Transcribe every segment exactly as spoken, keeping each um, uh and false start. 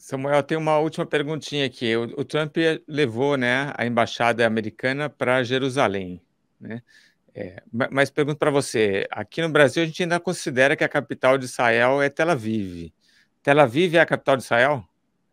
Samuel, tem uma última perguntinha aqui. O, o Trump levou, né, a embaixada americana para Jerusalém, né? É, ma- mas pergunto para você, aqui no Brasil a gente ainda considera que a capital de Israel é Tel Aviv. Tel Aviv é a capital de Israel?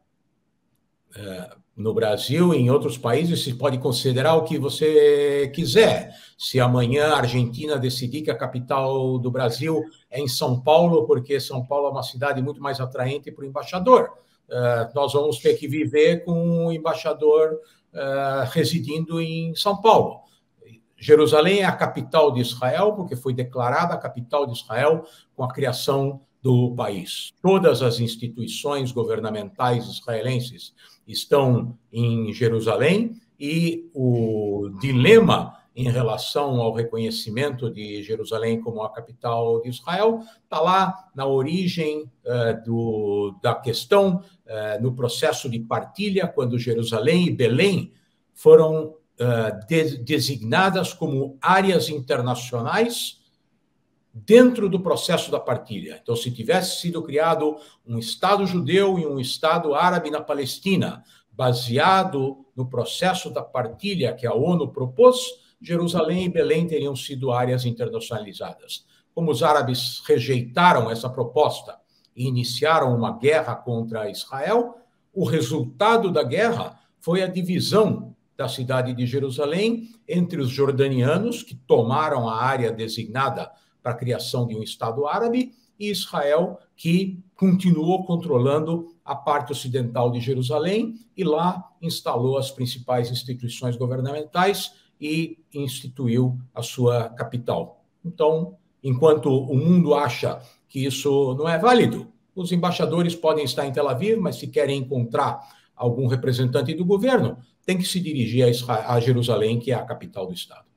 No Brasil e em outros países, se pode considerar o que você quiser. Se amanhã a Argentina decidir que a capital do Brasil é em São Paulo, porque São Paulo é uma cidade muito mais atraente para o embaixador, uh, nós vamos ter que viver com o embaixador uh, residindo em São Paulo. Jerusalém é a capital de Israel, porque foi declarada a capital de Israel com a criação do país. Todas as instituições governamentais israelenses estão em Jerusalém e o dilema em relação ao reconhecimento de Jerusalém como a capital de Israel está lá na origem uh, do, da questão, uh, no processo de partilha, quando Jerusalém e Belém foram uh, de, designadas como áreas internacionais dentro do processo da partilha. Então, se tivesse sido criado um Estado judeu e um Estado árabe na Palestina, baseado no processo da partilha que a ONU propôs, Jerusalém e Belém teriam sido áreas internacionalizadas. Como os árabes rejeitaram essa proposta e iniciaram uma guerra contra Israel, o resultado da guerra foi a divisão da cidade de Jerusalém entre os jordanianos, que tomaram a área designada para a criação de um Estado árabe, e Israel, que continuou controlando a parte ocidental de Jerusalém e lá instalou as principais instituições governamentais e instituiu a sua capital. Então, enquanto o mundo acha que isso não é válido, os embaixadores podem estar em Tel Aviv, mas se querem encontrar algum representante do governo, tem que se dirigir a, Israel, a Jerusalém, que é a capital do Estado.